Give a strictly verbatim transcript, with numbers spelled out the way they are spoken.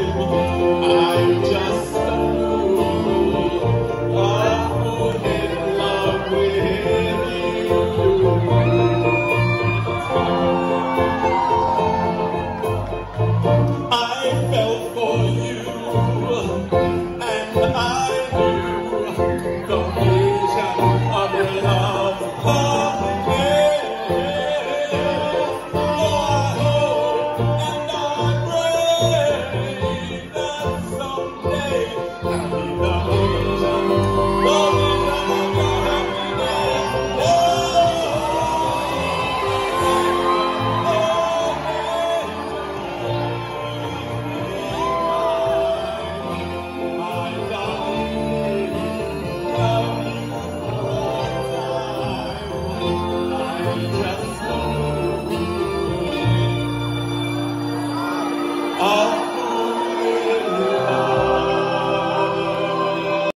I'm just a fool, a fool in love with you. I fell for